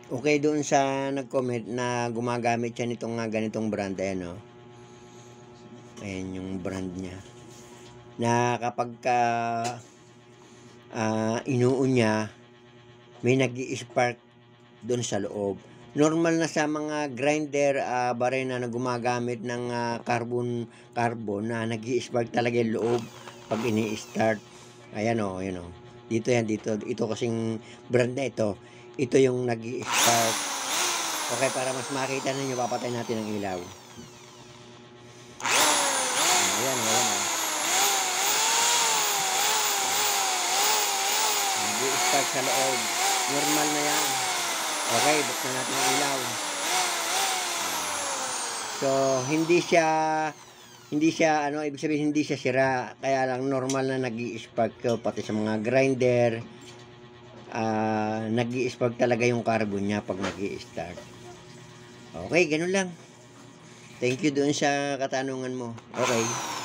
Okay doon sa nag-comment na gumagamit siya nitong, ganitong brand, ayan, oh. Ayan yung brand niya, na kapagka, inuun niya, may nag-i-spark do'n sa loob. Normal na sa mga grinder, barena na gumagamit ng, carbon na nag-i-spark talaga yung loob 'pag ini-start. Ayan, oh, ayan, oh. Dito yan, dito. Ito kasing brand na ito, ito yung nag-i-spark. Okay, para mas makita ninyo, papatayin natin ang ilaw. Ayan, oh, ayan, oh. Nag-i-spark sa loob. Normal na yan. Okay, buksan natin ang ilaw. So, hindi siya ano, ibig sabihin hindi siya sira, kaya lang normal na nag-i-spark 'to, pati sa mga grinder, nag-i-spark talaga yung carbon niya 'pag nag-i-start. Okay, gano'n lang. Thank you doon sa katanungan mo. Okay.